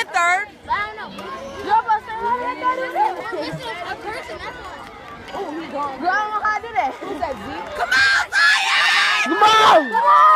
in third. I don't know. You're supposed to say how that is. A person, that's why. Oh, he's gone. Girl, I don't know how I do that. Who's that, Z? Come on, Zion! Come on! Come on!